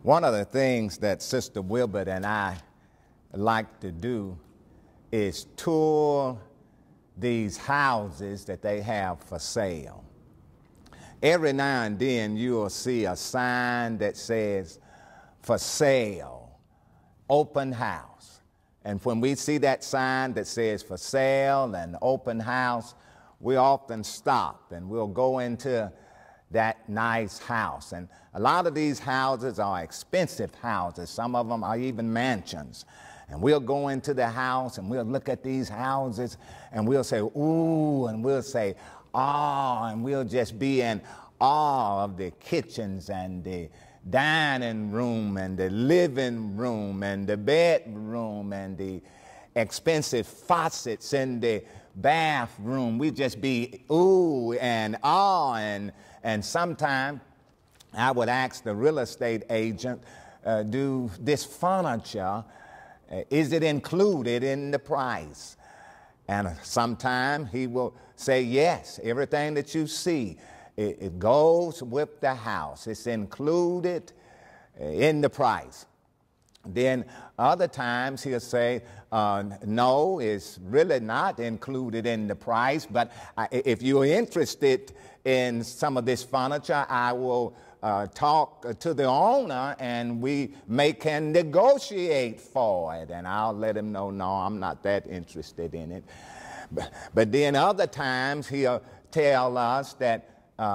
One of the things that Sister Wilbert and I like to do is tour these houses that they have for sale. Every now and then you'll see a sign that says, "For sale, open house." And when we see that sign that says "for sale" and "open house," we often stop and we'll go into that nice house. And a lot of these houses are expensive houses. Some of them are even mansions. And we'll go into the house and we'll look at these houses and we'll say, "Ooh," and we'll say, "Ah," and we'll just be in awe of the kitchens and the dining room and the living room and the bedroom and the expensive faucets in the bathroom. We just be ooh and ah, and sometime I would ask the real estate agent, do this furniture, is it included in the price? And sometime he will say, yes, everything that you see, it goes with the house. It's included in the price. Then other times he'll say, no, it's really not included in the price, but if you're interested in some of this furniture, I will talk to the owner and we can negotiate for it. And I'll let him know, no, I'm not that interested in it. But then other times he'll tell us that,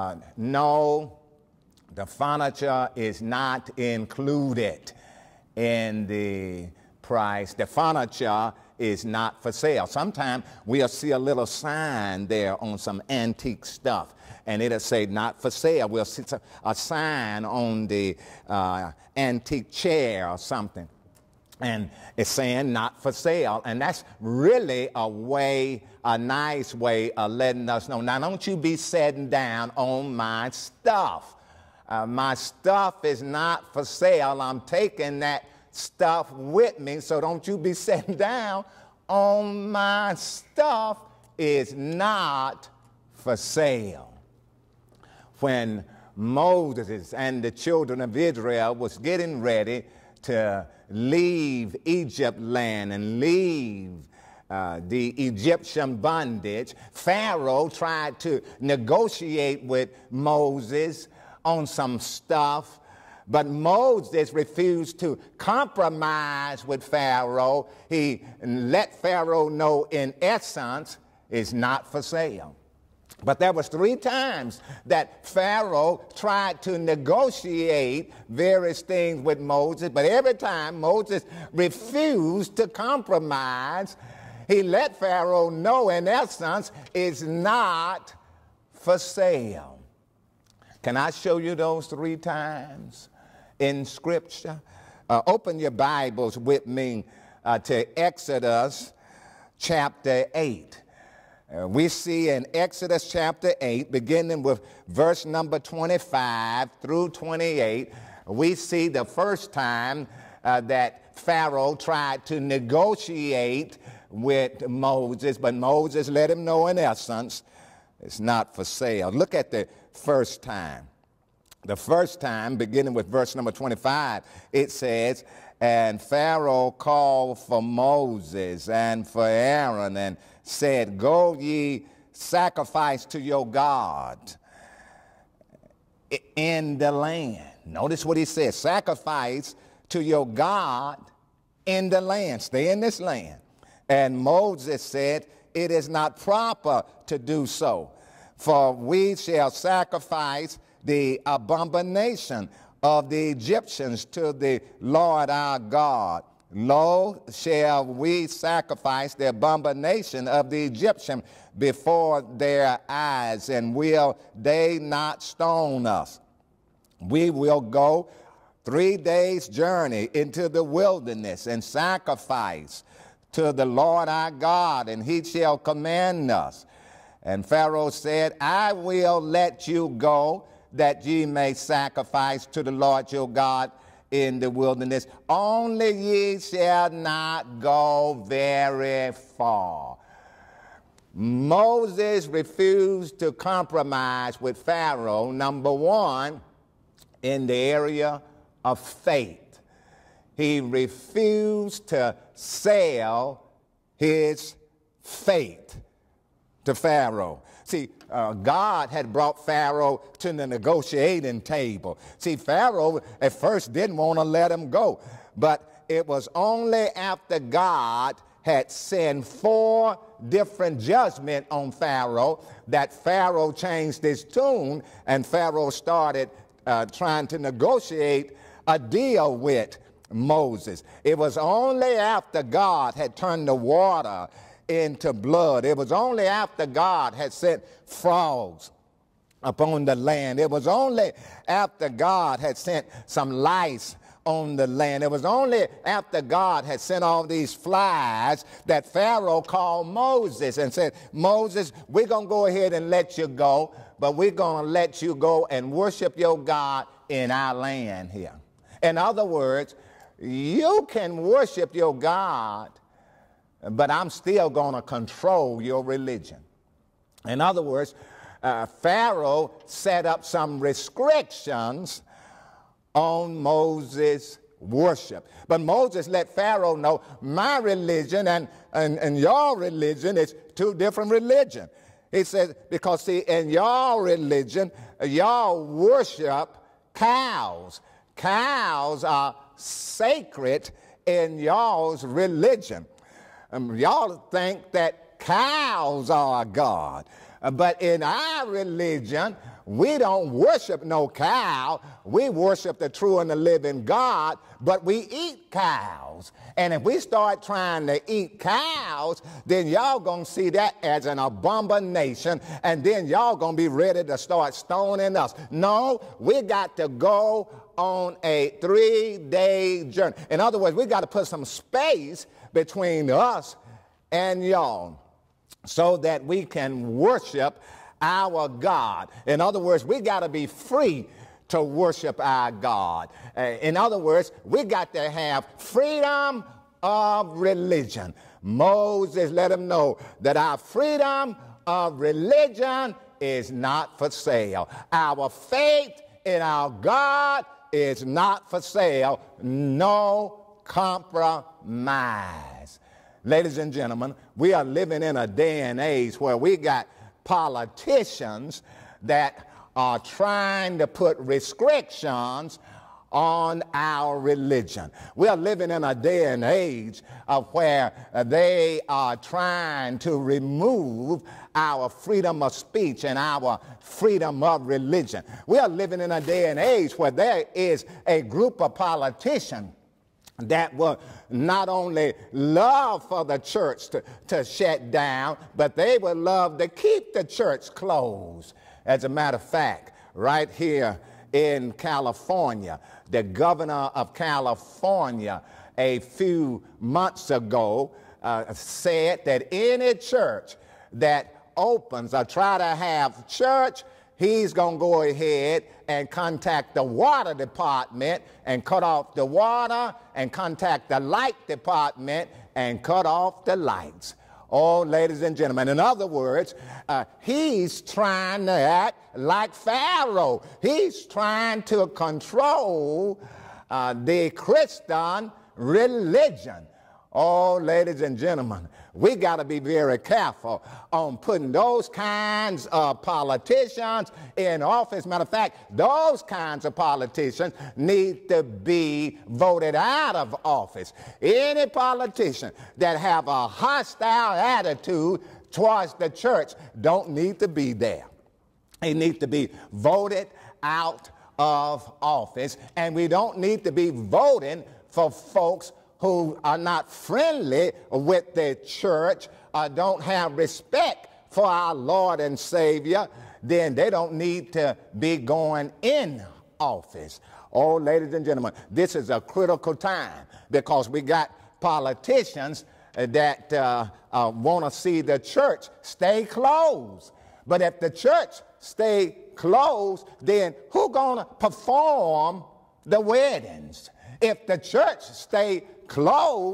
no, the furniture is not included in the price. The furniture is not for sale. Sometimes we'll see a little sign there on some antique stuff, and it'll say "not for sale." We'll see a sign on the antique chair or something, and it's saying "not for sale." And that's really a nice way of letting us know, now don't you be sitting down on my stuff. My stuff is not for sale. I'm taking that stuff with me, so don't you be sitting down on my stuff. Is not for sale. When Moses and the children of Israel was getting ready to leave Egypt land and leave the Egyptian bondage, Pharaoh tried to negotiate with Moses on some stuff, but Moses refused to compromise with Pharaoh. He let Pharaoh know, in essence, it's not for sale. But there was 3 times that Pharaoh tried to negotiate various things with Moses, but every time Moses refused to compromise. He let Pharaoh know, in essence, it's not for sale. Can I show you those 3 times in Scripture? Open your Bibles with me to Exodus chapter 8. We see in Exodus chapter 8, beginning with verse number 25 through 28, we see the first time that Pharaoh tried to negotiate with Moses, but Moses let him know, in essence, it's not for sale. Look at the first time. The first time, beginning with verse number 25, it says, "And Pharaoh called for Moses and for Aaron and said, Go ye sacrifice to your God in the land." Notice what he says, sacrifice to your God in the land. Stay in this land. And Moses said, "It is not proper to do so, for we shall sacrifice the abomination of the Egyptians to the Lord our God. Lo, shall we sacrifice the abomination of the Egyptian before their eyes, and will they not stone us? We will go 3 days' journey into the wilderness and sacrifice to the Lord our God, and he shall command us." And Pharaoh said, "I will let you go, that ye may sacrifice to the Lord your God in the wilderness. Only ye shall not go very far." Moses refused to compromise with Pharaoh, number one, in the area of faith. He refused to sell his faith to Pharaoh. See, God had brought Pharaoh to the negotiating table. See, Pharaoh at first didn't want to let him go, but it was only after God had sent 4 different judgments on Pharaoh that Pharaoh changed his tune, and Pharaoh started trying to negotiate a deal with Moses. It was only after God had turned the water into blood. It was only after God had sent frogs upon the land. It was only after God had sent some lice on the land. It was only after God had sent all these flies that Pharaoh called Moses and said, Moses, we're going to go ahead and let you go, but we're going to let you go and worship your God in our land here. In other words, you can worship your God, but I'm still going to control your religion. In other words, Pharaoh set up some restrictions on Moses' worship. But Moses let Pharaoh know, my religion and your religion is 2 different religions. He says, because see, in your religion, y'all worship cows. Cows are sacred in y'all's religion. Y'all think that cows are a god. But in our religion, we don't worship no cow. We worship the true and the living God, but we eat cows. And if we start trying to eat cows, then y'all going to see that as an abomination, and then y'all going to be ready to start stoning us. No, we got to go on a 3-day journey. In other words, we got to put some space between us and y'all so that we can worship our God. In other words, we got to be free to worship our God. In other words, we got to have freedom of religion. Moses let him know that our freedom of religion is not for sale. Our faith in our God is not for sale. No compromise. Ladies and gentlemen, we are living in a day and age where we got politicians that are trying to put restrictions on our religion. We are living in a day and age where they are trying to remove our freedom of speech and our freedom of religion. We are living in a day and age where there is a group of politicians that will not only love for the church to shut down, but they would love to keep the church closed. As a matter of fact, right here in California, the governor of California a few months ago said that any church that opens or try to have church, he's going to go ahead and contact the water department and cut off the water, and contact the light department and cut off the lights. Oh, ladies and gentlemen, in other words, he's trying to act like Pharaoh. He's trying to control the Christian religion. Oh, ladies and gentlemen, we got to be very careful on putting those kinds of politicians in office. Matter of fact, those kinds of politicians need to be voted out of office. Any politician that have a hostile attitude towards the church don't need to be there. They need to be voted out of office, and we don't need to be voting for folks who are not friendly with the church or don't have respect for our Lord and Savior. Then they don't need to be going in office. Oh, ladies and gentlemen, this is a critical time because we got politicians that want to see the church stay closed. But if the church stay closed, then who's going to perform the weddings? If the church stay closed,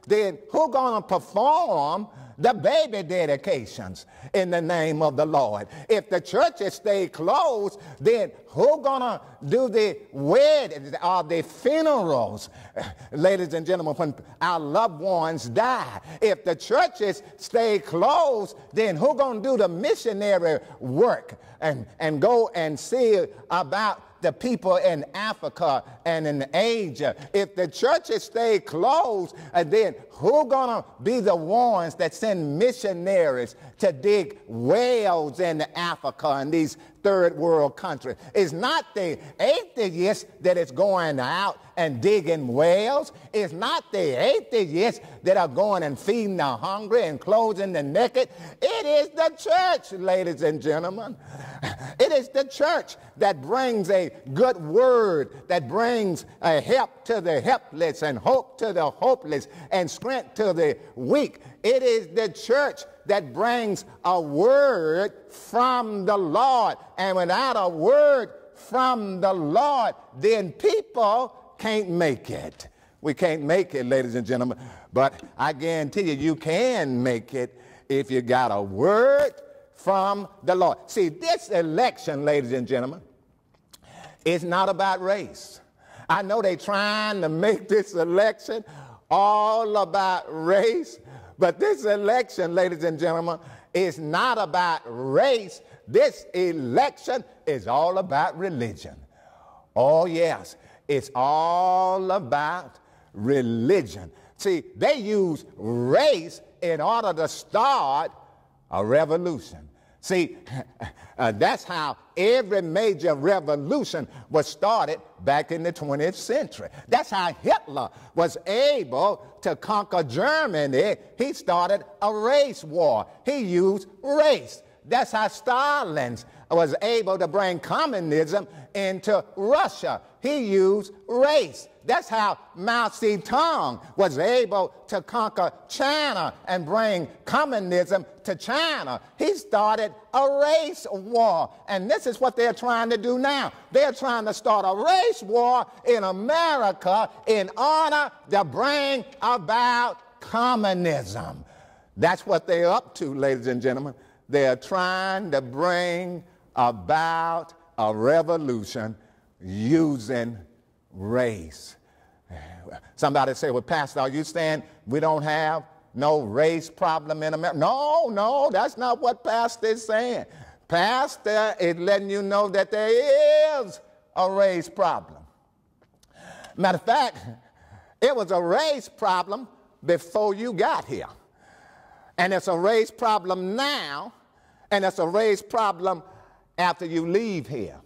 then who's going to perform the baby dedications in the name of the Lord? If the churches stay closed, then who's going to do the weddings or the funerals, ladies and gentlemen, when our loved ones die? If the churches stay closed, then who's going to do the missionary work and go and see about the people in Africa and in Asia? If the churches stay closed, then who's going to be the ones that send missionaries to dig wells in Africa and these third world countries? It's not the atheists that is going out and digging wells. It's not the atheists that are going and feeding the hungry and clothing the naked. It is the church, ladies and gentlemen. It is the church that brings a good word, that brings a help to the helpless and hope to the hopeless and strength to the weak. It is the church that brings a word from the Lord. And without a word from the Lord, then people can't make it. We can't make it, ladies and gentlemen. But I guarantee you, you can make it if you got a word from the Lord. See, this election, ladies and gentlemen, is not about race. I know they're trying to make this election all about race, but this election, ladies and gentlemen, is not about race. This election is all about religion. Oh, yes, it's all about religion. See, they use race in order to start a revolution. See, that's how every major revolution was started back in the 20th century. That's how Hitler was able to conquer Germany. He started a race war. He used race. That's how Stalin was able to bring communism into Russia. He used race. That's how Mao Zedong was able to conquer China and bring communism to China. He started a race war. And this is what they're trying to do now. They're trying to start a race war in America in order to bring about communism. That's what they're up to, ladies and gentlemen. They're trying to bring about a revolution using race. Somebody say, well, Pastor, are you saying we don't have no race problem in America? No, that's not what Pastor is saying. Pastor is letting you know that there is a race problem. Matter of fact, it was a race problem before you got here. And it's a race problem now, and it's a race problem after you leave here.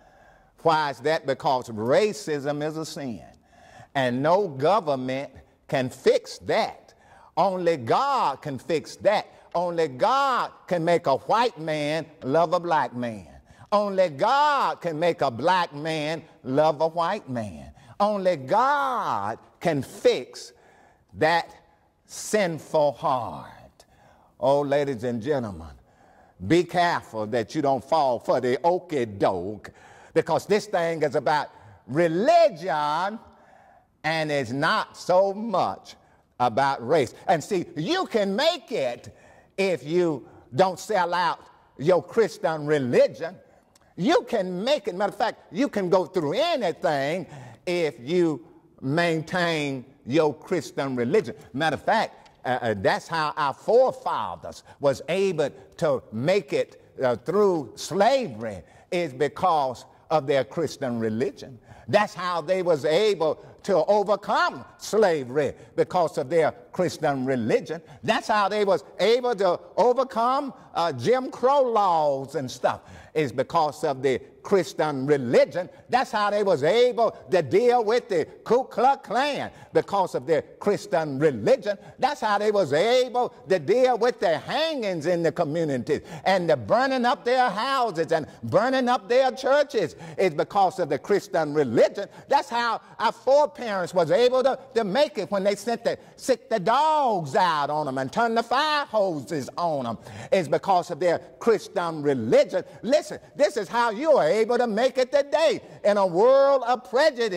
Why is that? Because racism is a sin. And no government can fix that. Only God can fix that. Only God can make a white man love a black man. Only God can make a black man love a white man. Only God can fix that sinful heart. Oh, ladies and gentlemen, be careful that you don't fall for the okie doke, because this thing is about religion and it's not so much about race. And see, you can make it if you don't sell out your Christian religion. You can make it. Matter of fact, you can go through anything if you maintain your Christian religion. Matter of fact, that's how our forefathers was able to make it through slavery, is because of their Christian religion. That's how they was able to overcome slavery, because of their Christian religion. That's how they was able to overcome Jim Crow laws and stuff, is because of the Christian religion. That's how they was able to deal with the Ku Klux Klan, because of their Christian religion. That's how they was able to deal with the hangings in the communities and the burning up their houses and burning up their churches, is because of the Christian religion. That's how our foreparents was able to make it when they sent the dogs out on them and turned the fire hoses on them, is because of their Christian religion. Listen, this is how you are able to make it today in a world of prejudice.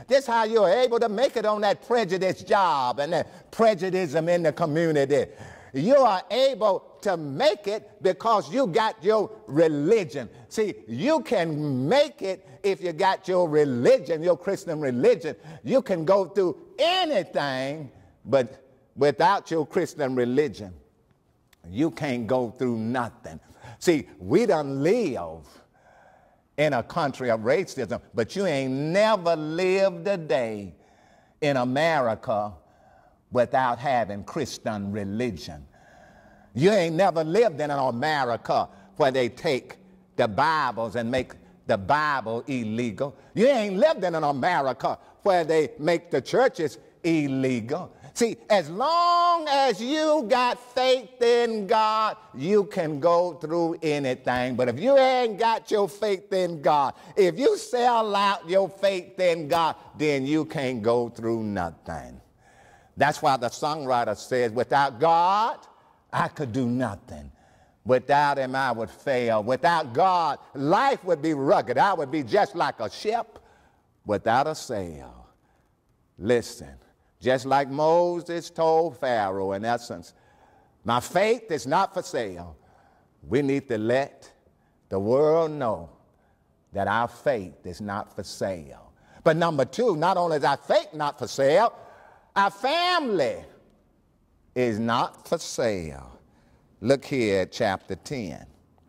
This is how you're able to make it on that prejudice job and that prejudice in the community. You are able to make it because you got your religion. See, you can make it if you got your religion, your Christian religion. You can go through anything, but without your Christian religion, you can't go through nothing. See, we done live in a country of racism, but you ain't never lived a day in America without having Christian religion. You ain't never lived in an America where they take the Bibles and make the Bible illegal. You ain't lived in an America where they make the churches illegal. See, as long as you got faith in God, you can go through anything. But if you ain't got your faith in God, if you sell out your faith in God, then you can't go through nothing. That's why the songwriter says, without God, I could do nothing. Without him, I would fail. Without God, life would be rugged. I would be just like a ship without a sail. Listen. Just like Moses told Pharaoh, in essence, my faith is not for sale. We need to let the world know that our faith is not for sale. But number two, not only is our faith not for sale, our family is not for sale. Look here at chapter 10.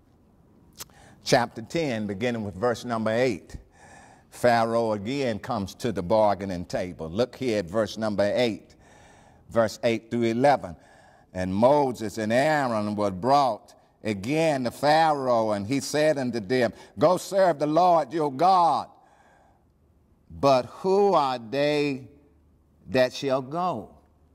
Chapter 10, beginning with verse number 8. Pharaoh again comes to the bargaining table. Look here at verse number 8, verse 8 through 11. And Moses and Aaron were brought again to Pharaoh, and he said unto them, go serve the Lord your God. But who are they that shall go?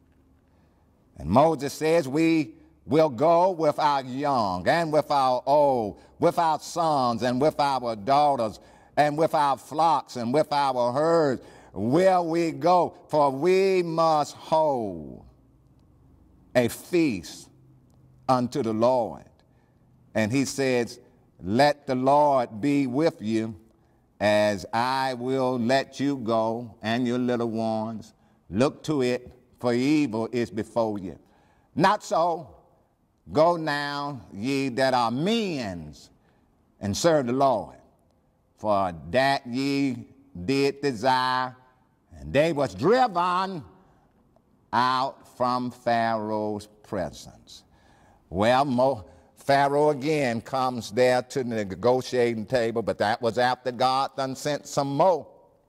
And Moses says, we will go with our young and with our old, with our sons and with our daughters, and with our flocks and with our herds will we go, for we must hold a feast unto the Lord. And he says, let the Lord be with you, as I will let you go and your little ones. Look to it, for evil is before you. Not so. Go now, ye that are men's, and serve the Lord. For that ye did desire, and they was driven out from Pharaoh's presence. Well, Pharaoh again comes there to the negotiating table, but that was after God done sent some more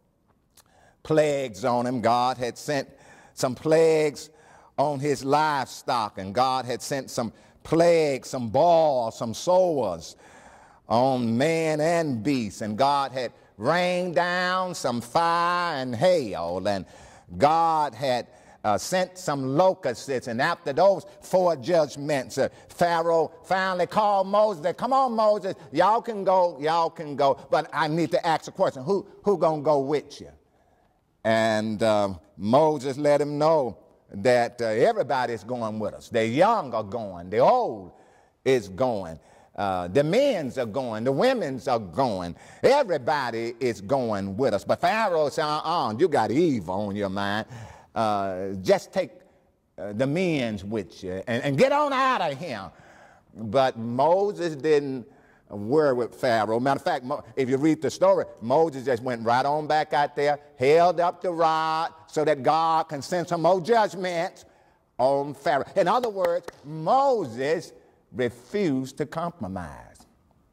plagues on him. God had sent some plagues on his livestock, and God had sent some plagues, some boils, some sores on man and beast, and God had rained down some fire and hail, and God had sent some locusts, and after those 4 judgments, Pharaoh finally called Moses. Said, come on, Moses, y'all can go, but I need to ask a question. Who gonna go with you? And Moses let him know that everybody's going with us. The young are going, the old is going. The men's are going, the women's are going. Everybody is going with us. But Pharaoh said, you got evil on your mind. Just take the men's with you and get on out of here. But Moses didn't worry with Pharaoh. Matter of fact, if you read the story, Moses just went right on back out there, held up the rod so that God can send some more judgments on Pharaoh. In other words, Moses refused to compromise.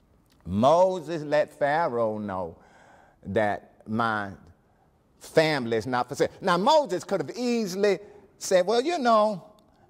Moses let Pharaoh know that my family is not for sale. Now, Moses could have easily said, well, you know,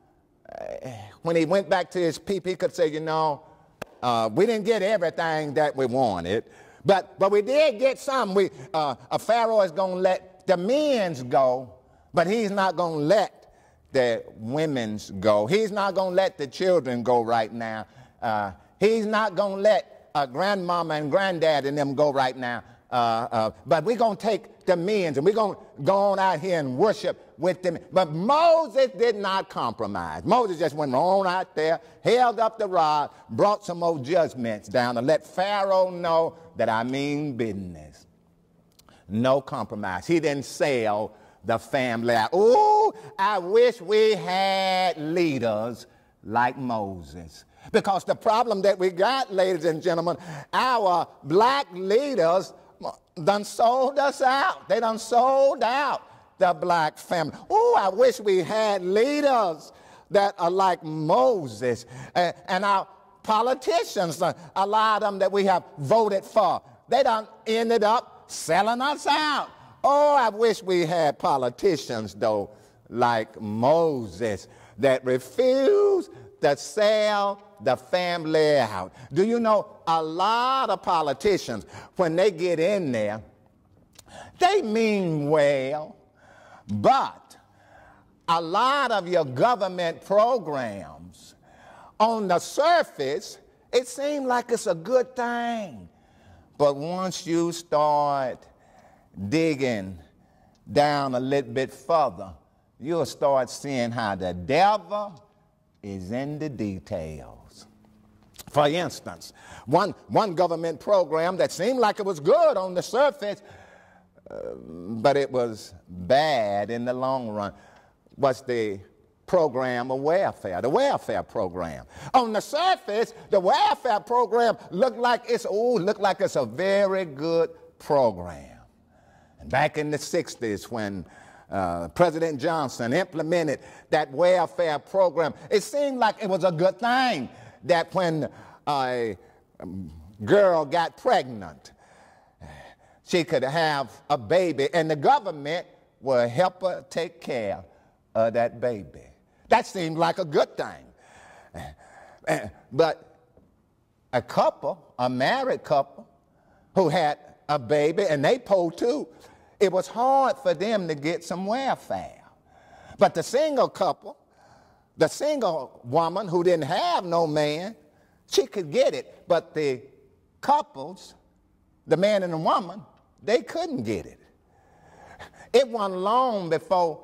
when he went back to his people, he could say, you know, we didn't get everything that we wanted, but we did get some. Pharaoh is going to let the men's go, but he's not going to let the women's go. He's not going to let the children go right now. He's not going to let grandmama and granddad and them go right now. But we're going to take the men's and we're going to go on out here and worship with them. But Moses did not compromise. Moses just went on out there, held up the rod, brought some more judgments down to let Pharaoh know that I mean business. no compromise. He didn't sell the family out. Ooh, I wish we had leaders like Moses. Because the problem that we got, ladies and gentlemen, our black leaders done sold us out. They done sold out the black family. Ooh, I wish we had leaders that are like Moses. And our politicians, a lot of them that we have voted for, they done ended up selling us out. Oh, I wish we had politicians, though, like Moses, that refused to sell the family out. Do you know a lot of politicians, when they get in there, they mean well, but a lot of your government programs, on the surface, it seems like it's a good thing. But once you start digging down a little bit further, you'll start seeing how the devil is in the details. For instance, one government program that seemed like it was good on the surface, but it was bad in the long run, was the program of welfare, the welfare program. On the surface, the welfare program looked like it's a very good program. And back in the 60s, when President Johnson implemented that welfare program, it seemed like it was a good thing that when a girl got pregnant, she could have a baby, and the government will help her take care of that baby. That seemed like a good thing. But a couple, a married couple, who had a baby, and they pulled too, it was hard for them to get some welfare. But the single couple, the single woman who didn't have no man, she could get it. But the couples, the man and the woman, they couldn't get it. It wasn't long before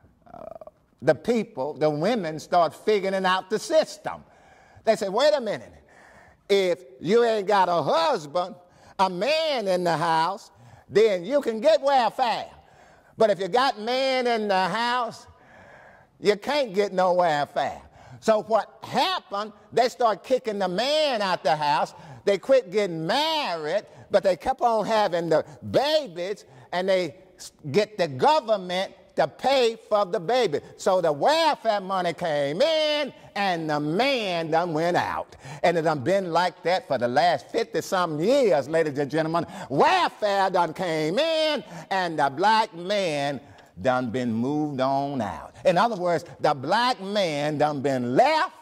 the people, the women, start figuring out the system. They said, wait a minute, if you ain't got a husband, a man in the house, then you can get welfare. But if you got man in the house, you can't get no welfare. So what happened, they start kicking the man out the house. They quit getting married, but they kept on having the babies, and they get the government to pay for the baby. So the welfare money came in, and the man done went out. And it done been like that for the last 50-something years, ladies and gentlemen. Welfare done came in, and the black man done been moved on out. In other words, the black man done been left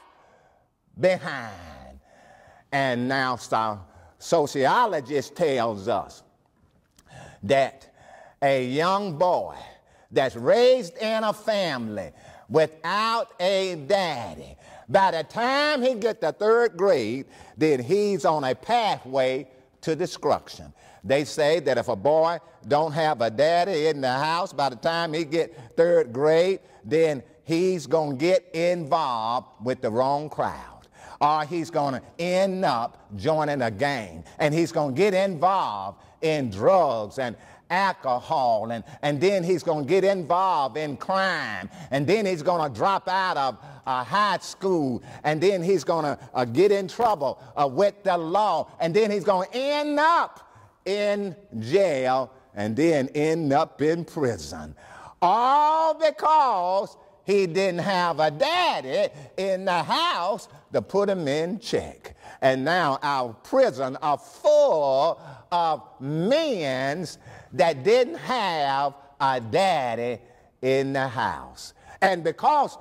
behind. And now sociologist tells us that a young boy that's raised in a family without a daddy, by the time he gets to third grade, then he's on a pathway to destruction. They say that if a boy don't have a daddy in the house, by the time he gets third grade, then he's going to get involved with the wrong crowd. Or he's going to end up joining a gang. And he's going to get involved in drugs and alcohol, and then he's going to get involved in crime, and then he's going to drop out of high school, and then he's going to get in trouble with the law, and then he's going to end up in jail, and then end up in prison. All because he didn't have a daddy in the house to put him in check. And now our prisons are full of men that didn't have a daddy in the house. And because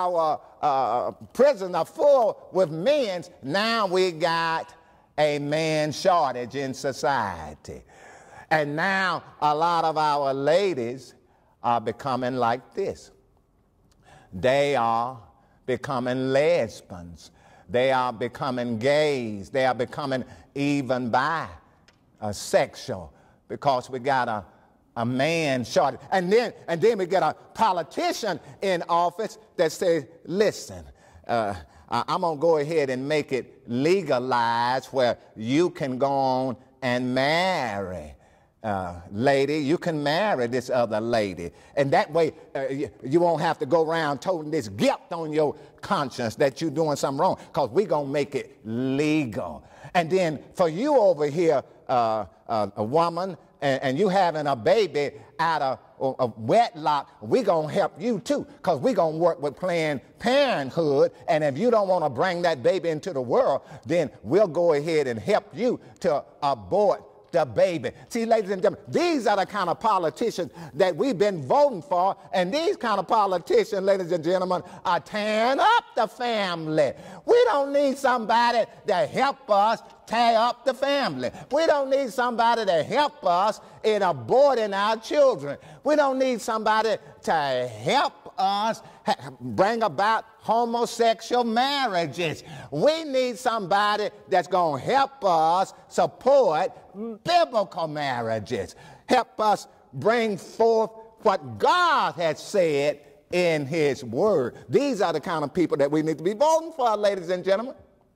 our prisons are full with men, now we got a man shortage in society. And now a lot of our ladies are becoming like this. They are becoming lesbians. They are becoming gays. They are becoming even bisexual, because we got a man shortage. And then we get a politician in office that says, listen, I'm going to go ahead and make it legalized where you can go on and marry lady, you can marry this other lady. And that way you won't have to go around toting this guilt on your conscience that you're doing something wrong, because we're going to make it legal. And then for you over here, a woman, and you having a baby out of wedlock, we're going to help you too, because we're going to work with Planned Parenthood. And if you don't want to bring that baby into the world, then we'll go ahead and help you to abort the baby. See, ladies and gentlemen, these are the kind of politicians that we've been voting for, and these kind of politicians, ladies and gentlemen, are tearing up the family. We don't need somebody to help us tear up the family. We don't need somebody to help us in aborting our children. We don't need somebody to help us bring about homosexual marriages. We need somebody that's going to help us support biblical marriages, help us bring forth what God has said in his word. These are the kind of people that we need to be voting for, ladies and gentlemen.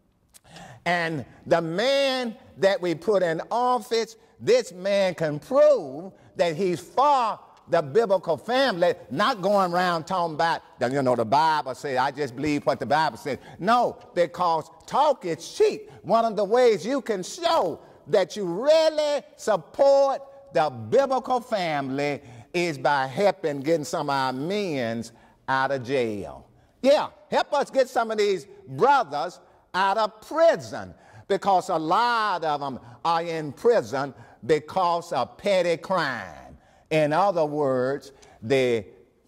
And the man that we put in office, this man can prove that he's for the biblical family, not going around talking about, you know, the Bible says, I just believe what the Bible says. No, because talk is cheap. One of the ways you can show that you really support the biblical family is by helping getting some of our men out of jail. Yeah, help us get some of these brothers out of prison, because a lot of them are in prison because of petty crime. In other words, the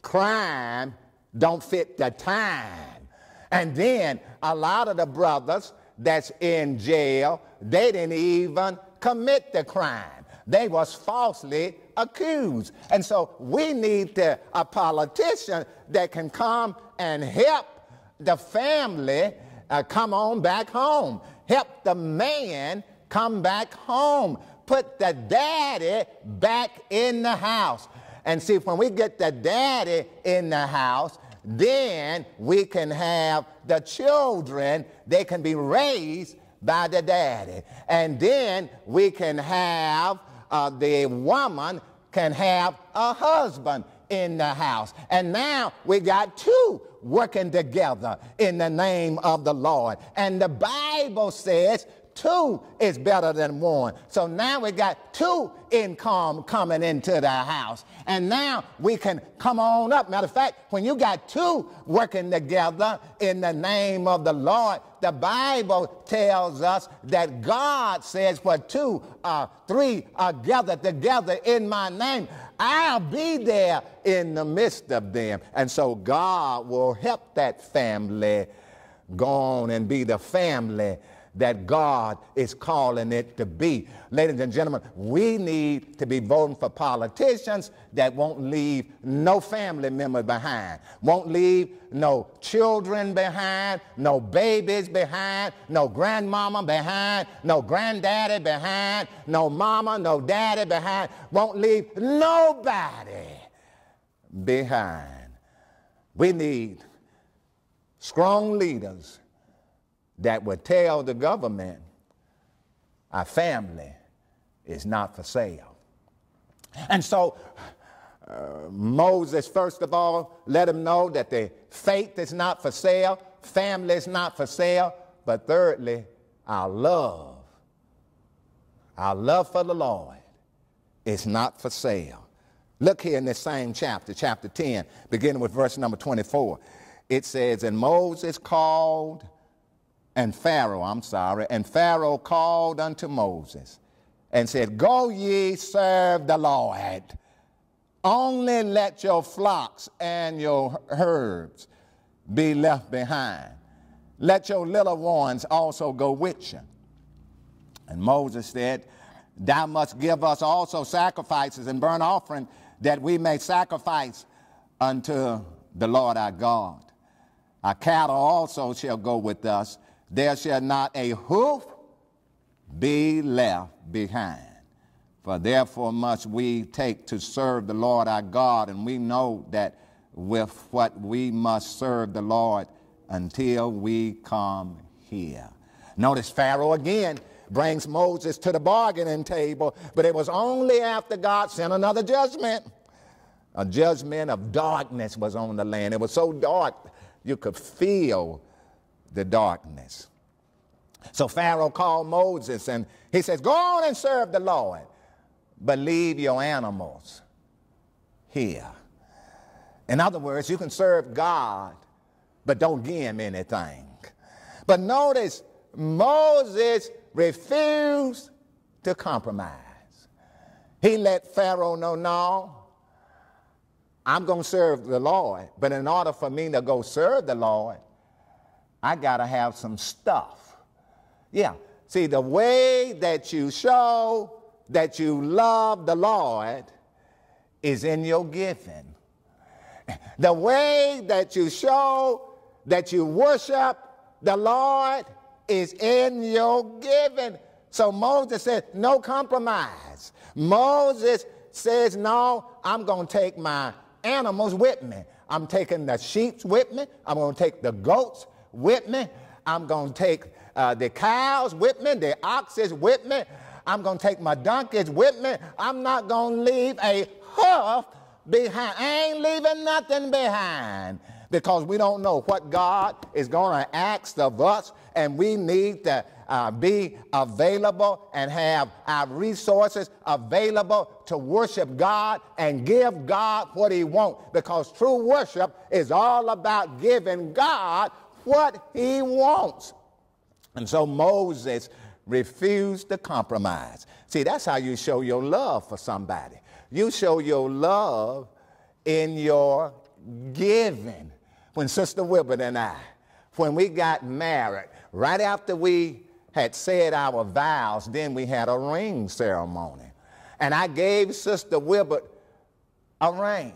crime don't fit the time. And then a lot of the brothers that's in jail, they didn't even commit the crime. They was falsely accused. And so we need a politician that can come and help the family come on back home. Help the man come back home. Put the daddy back in the house. And see, when we get the daddy in the house, then we can have the children, they can be raised by the daddy. And then we can have, the woman can have a husband in the house. And now we got two working together in the name of the Lord. And the Bible says two is better than one. So now we got two income coming into the house. And now we can come on up. Matter of fact, when you got two working together in the name of the Lord, the Bible tells us that God says, where two or three are gathered together in my name, I'll be there in the midst of them. And so God will help that family go on and be the family that God is calling it to be. Ladies and gentlemen, we need to be voting for politicians that won't leave no family member behind, won't leave no children behind, no babies behind, no grandmama behind, no granddaddy behind, no mama, no daddy behind, won't leave nobody behind. We need strong leaders that would tell the government our family is not for sale. And so Moses, first of all, let him know that the faith is not for sale, family is not for sale, but thirdly, our love for the Lord is not for sale. Look here in this same chapter, chapter 10, beginning with verse number 24. It says, and Moses called, and Pharaoh called unto Moses and said, go ye serve the Lord. Only let your flocks and your herds be left behind. Let your little ones also go with you. And Moses said, thou must give us also sacrifices and burnt offering, that we may sacrifice unto the Lord our God. Our cattle also shall go with us. There shall not a hoof be left behind. For therefore must we take to serve the Lord our God, and we know that with what we must serve the Lord until we come here. Notice Pharaoh again brings Moses to the bargaining table, but it was only after God sent another judgment. A judgment of darkness was on the land. It was so dark you could feel the darkness. So Pharaoh called Moses and he says, go on and serve the Lord, but leave your animals here. In other words, you can serve God, but don't give him anything. But notice, Moses refused to compromise. He let Pharaoh know, no, I'm going to serve the Lord, but in order for me to go serve the Lord, I got to have some stuff. Yeah, see, the way that you show that you love the Lord is in your giving. The way that you show that you worship the Lord is in your giving. So Moses said, no compromise. Moses says, no, I'm going to take my animals with me. I'm taking the sheep with me. I'm going to take the goats with me. I'm going to take the cows with me, the oxen with me. I'm going to take my donkeys with me. I'm not going to leave a hoof behind. I ain't leaving nothing behind, because we don't know what God is going to ask of us, and we need to be available and have our resources available to worship God and give God what he wants, because true worship is all about giving God what he wants. And so Moses refused to compromise. See, that's how you show your love for somebody. You show your love in your giving. When Sister Wilbert and I, when we got married, right after we had said our vows, then we had a ring ceremony. And I gave Sister Wilbert a ring.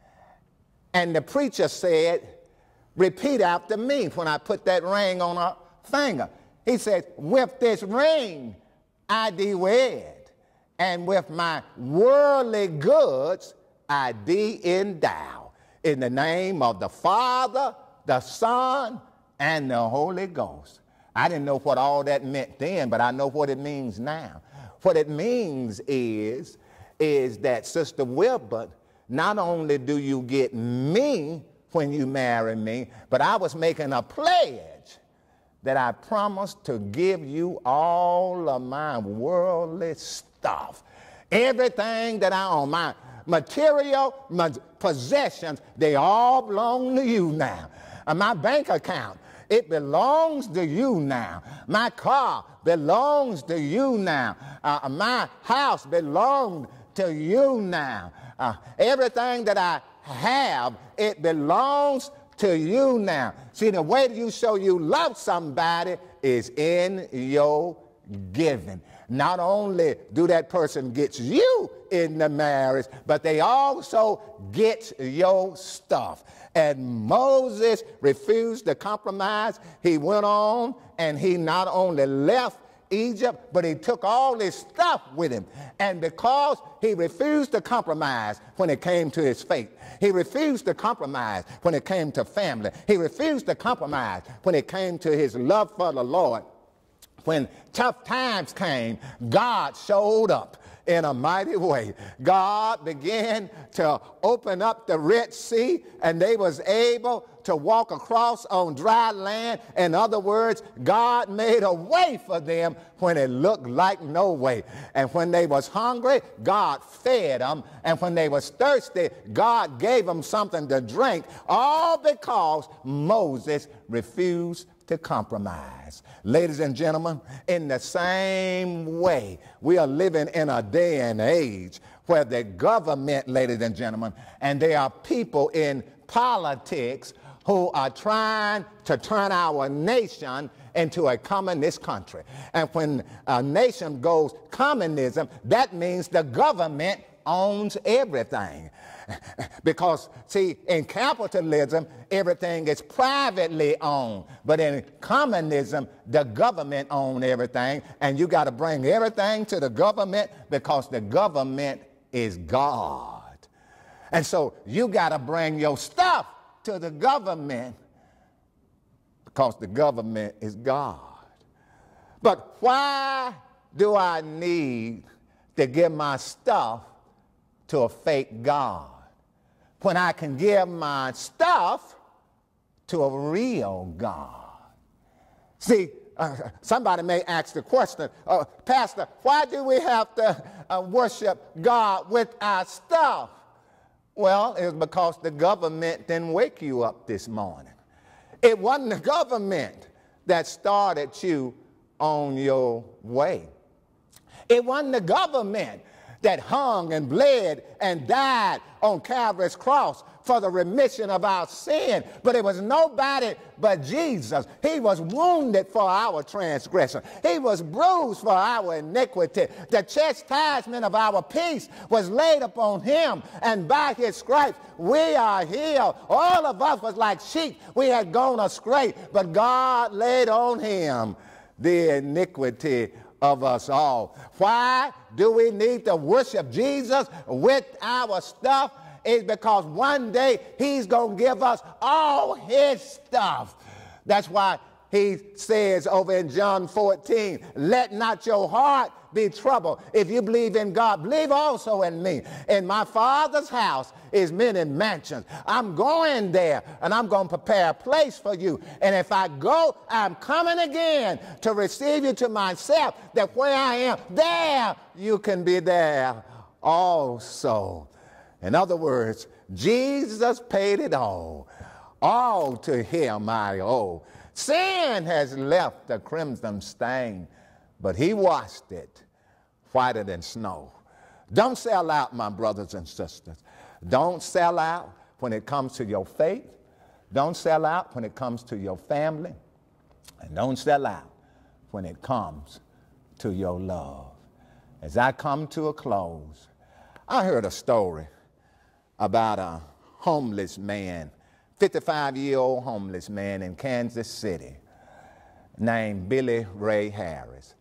And the preacher said, repeat after me when I put that ring on her finger. He said, with this ring I thee wed, and with my worldly goods I thee endow. In the name of the Father, the Son, and the Holy Ghost. I didn't know what all that meant then, but I know what it means now. What it means is that, Sister Wilbert, not only do you get me when you marry me, but I was making a pledge that I promised to give you all of my worldly stuff. Everything that I own, my material, my possessions, they all belong to you now. My bank account, it belongs to you now. My car belongs to you now. My house belongs to you now. Everything that I have, it belongs to you now. See, the way that you show you love somebody is in your giving. Not only do that person get you in the marriage, but they also get your stuff. And Moses refused to compromise. He went on, and he not only left Egypt, but he took all his stuff with him. And because he refused to compromise when it came to his faith, he refused to compromise when it came to family, he refused to compromise when it came to his love for the Lord, when tough times came, God showed up in a mighty way. God began to open up the Red Sea, and they was able to walk across on dry land. In other words, God made a way for them when it looked like no way. And when they was hungry, God fed them. And when they was thirsty, God gave them something to drink, all because Moses refused to compromise. Ladies and gentlemen, in the same way, we are living in a day and age where the government, ladies and gentlemen, and there are people in politics who are trying to turn our nation into a communist country. And when a nation goes communism, that means the government owns everything. Because, see, in capitalism, everything is privately owned. But in communism, the government owns everything. And you got to bring everything to the government because the government is God. And so you got to bring your stuff to the government because the government is God. But why do I need to give my stuff to a fake God when I can give my stuff to a real God? See, somebody may ask the question, Pastor, why do we have to worship God with our stuff? Well, it's because the government didn't wake you up this morning. It wasn't the government that started you on your way. It wasn't the government that hung and bled and died on Calvary's cross for the remission of our sin, but it was nobody but Jesus. He was wounded for our transgression. He was bruised for our iniquity. The chastisement of our peace was laid upon him, and by his stripes we are healed. All of us was like sheep. We had gone astray, but God laid on him the iniquity of us all. Why do we need to worship Jesus with our stuff? It's because one day he's going to give us all his stuff. That's why he says over in John 14, let not your heart be troubled. If you believe in God, believe also in me. In my Father's house is many mansions. I'm going there, and I'm going to prepare a place for you. And if I go, I'm coming again to receive you to myself, that where I am, there you can be there also. In other words, Jesus paid it all. All to him I owe. Sin has left a crimson stain, but he washed it whiter than snow. Don't sell out, my brothers and sisters. Don't sell out when it comes to your faith. Don't sell out when it comes to your family. And don't sell out when it comes to your love. As I come to a close, I heard a story about a homeless man, 55-year-old homeless man in Kansas City named Billy Ray Harris.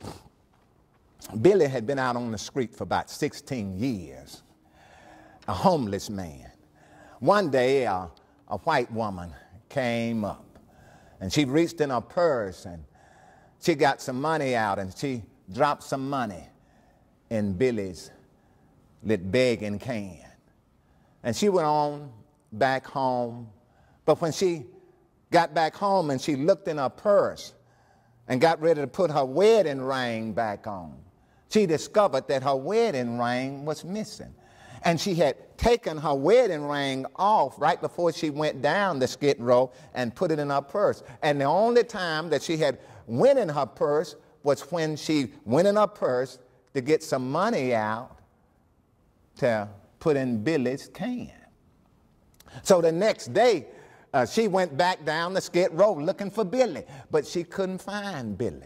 Billy had been out on the street for about 16 years, a homeless man. One day, a white woman came up, and she reached in her purse, and she got some money out, and she dropped some money in Billy's begging can. And she went on back home. But when she got back home and she looked in her purse and got ready to put her wedding ring back on, she discovered that her wedding ring was missing. And she had taken her wedding ring off right before she went down the skid row and put it in her purse. And the only time that she had went in her purse was when she went in her purse to get some money out to put in Billy's can. So the next day, she went back down the skid row looking for Billy, but she couldn't find Billy.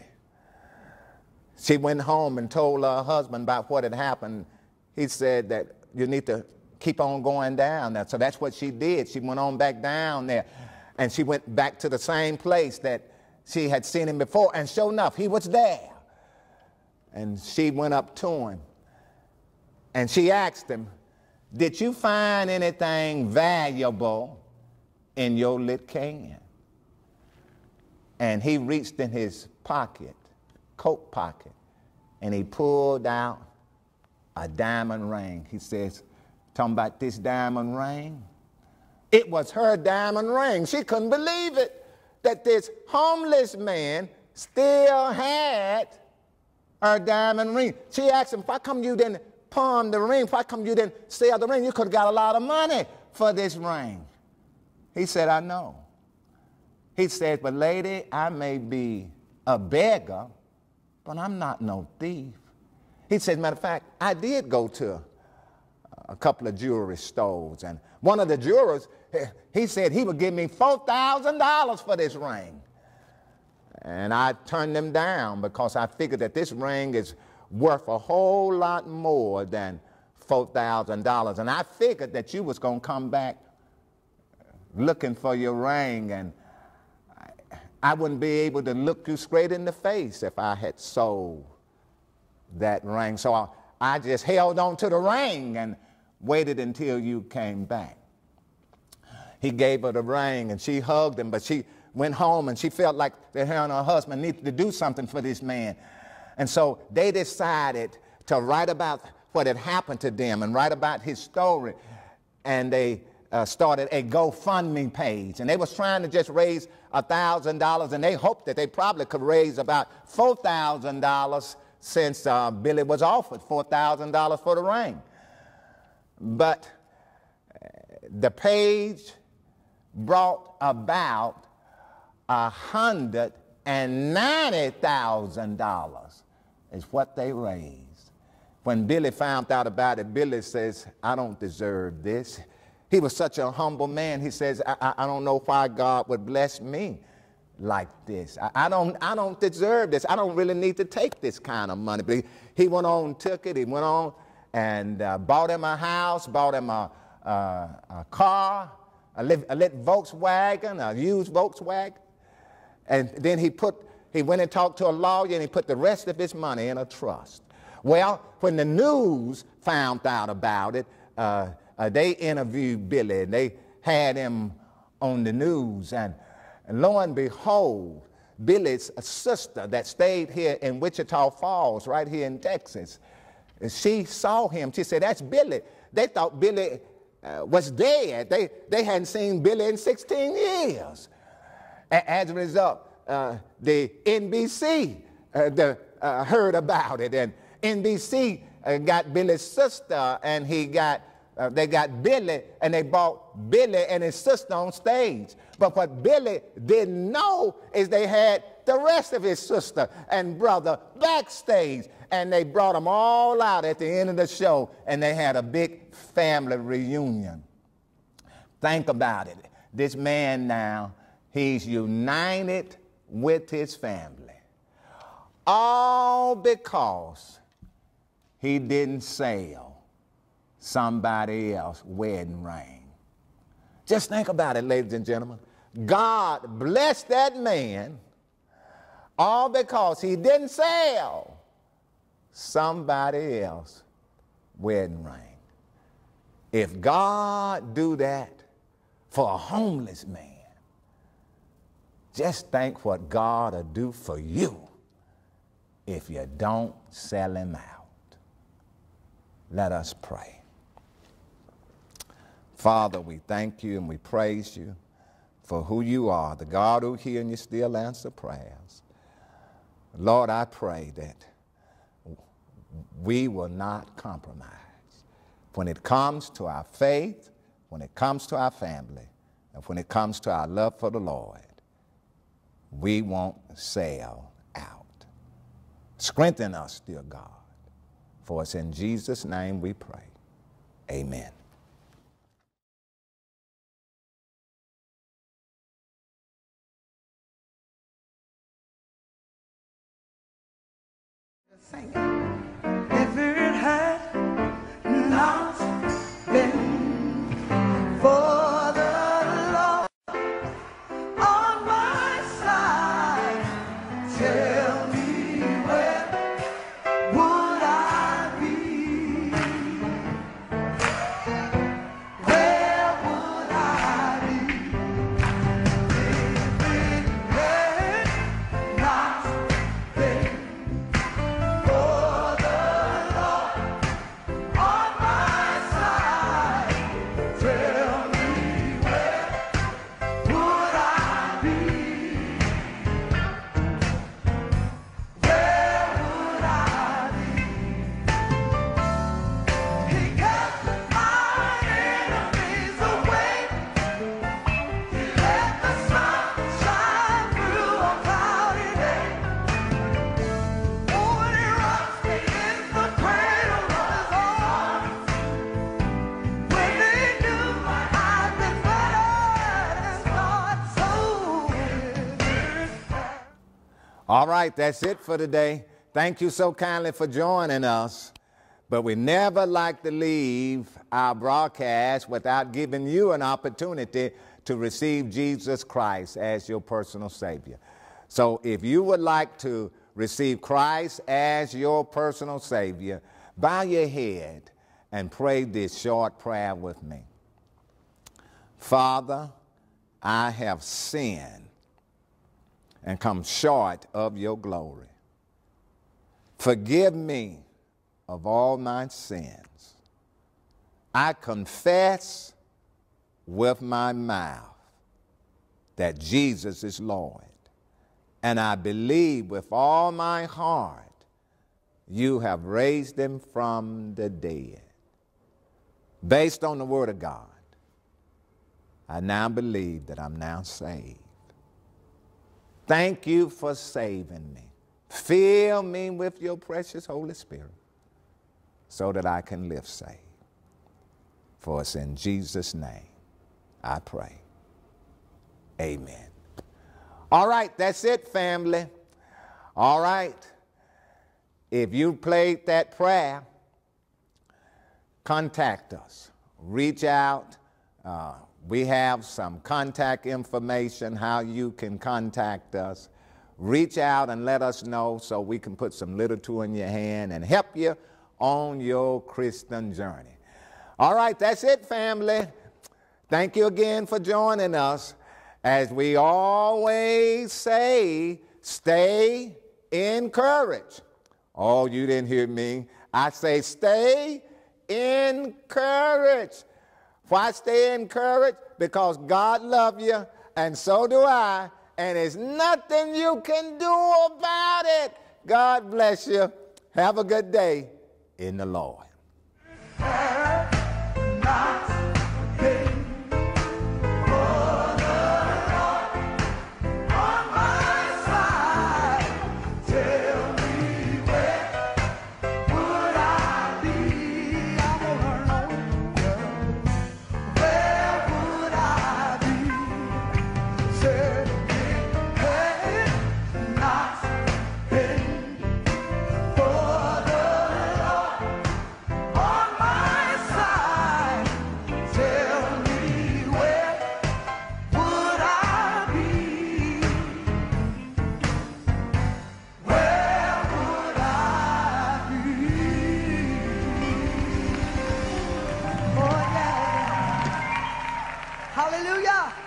She went home and told her husband about what had happened. He said that you need to keep on going down there. So that's what she did. She went on back down there, and she went back to the same place that she had seen him before, and sure enough, he was there. And she went up to him, and she asked him, did you find anything valuable in your lit can? And he reached in his pocket, coat pocket, and he pulled out a diamond ring. He says, talking about this diamond ring? It was her diamond ring. She couldn't believe it, that this homeless man still had her diamond ring. She asked him, why come you didn't pawn the ring? Why come you didn't sell the ring? You could have got a lot of money for this ring. He said, I know. He said, but lady, I may be a beggar, but I'm not no thief. He said, matter of fact, I did go to a couple of jewelry stores, and one of the jewelers, he said he would give me $4,000 for this ring. And I turned them down because I figured that this ring is worth a whole lot more than $4,000. And I figured that you was going to come back looking for your ring, and I wouldn't be able to look you straight in the face if I had sold that ring. So I just held on to the ring and waited until you came back. He gave her the ring, and she hugged him, but she went home, and she felt like that her and her husband needed to do something for this man. And so they decided to write about what had happened to them and write about his story. And they started a GoFundMe page. And they was trying to just raise $1,000, and they hoped that they probably could raise about $4,000 since Billy was offered $4,000 for the ring. But the page brought about $190,000 is what they raised. When Billy found out about it, Billy says, I don't deserve this. He was such a humble man. He says, I don't know why God would bless me like this. I don't deserve this. I don't really need to take this kind of money. But he went on, took it. He went on and bought him a house, bought him a car, a lit Volkswagen, a used Volkswagen. And then he went and talked to a lawyer, and he put the rest of his money in a trust. Well, when the news found out about it, they interviewed Billy, and they had him on the news. And lo and behold, Billy's sister that stayed here in Wichita Falls, right here in Texas, she saw him. She said, that's Billy. They thought Billy was dead. They hadn't seen Billy in 16 years. As a result, the NBC heard about it, and NBC got Billy's sister, and they got Billy, and they brought Billy and his sister on stage. But what Billy didn't know is they had the rest of his sister and brother backstage, and they brought them all out at the end of the show, and they had a big family reunion. Think about it. This man now, he's united with his family, all because he didn't sell somebody else's wedding ring. Just think about it, ladies and gentlemen. God blessed that man all because he didn't sell somebody else's wedding ring. If God do that for a homeless man, just think what God will do for you if you don't sell him out. Let us pray. Father, we thank you and we praise you for who you are, the God who hears and you still answer prayers. Lord, I pray that we will not compromise when it comes to our faith, when it comes to our family, and when it comes to our love for the Lord. We won't sell out. Strengthen us, dear God. For it's in Jesus' name we pray. Amen. Sing it. If it had not been for the Lord on my side, tell me where would I be? Where would I be if it had not been for the Lord on my side? Tell me where would I be? Where would I be? He kept my enemies away. He let the sun shine through a cloudy day. Oh, and he rocks me in the cradle of his arms. When he knew I'd been battered and scarred so good. All right, that's it for today. Thank you so kindly for joining us. But we never like to leave our broadcast without giving you an opportunity to receive Jesus Christ as your personal Savior. So if you would like to receive Christ as your personal Savior, bow your head and pray this short prayer with me. Father, I have sinned and come short of your glory. Forgive me of all my sins. I confess with my mouth that Jesus is Lord, and I believe with all my heart you have raised him from the dead. Based on the word of God, I now believe that I'm now saved. Thank you for saving me. Fill me with your precious Holy Spirit so that I can live saved. For it's in Jesus' name I pray. Amen. All right, that's it, family. All right. If you prayed that prayer, contact us. Reach out. We have some contact information, how you can contact us. Reach out and let us know so we can put some literature in your hand and help you on your Christian journey. All right, that's it, family. Thank you again for joining us. As we always say, stay encouraged. Oh, you didn't hear me. I say stay encouraged. Why stay encouraged? Because God loves you, and so do I, and there's nothing you can do about it. God bless you. Have a good day in the Lord. Hallelujah.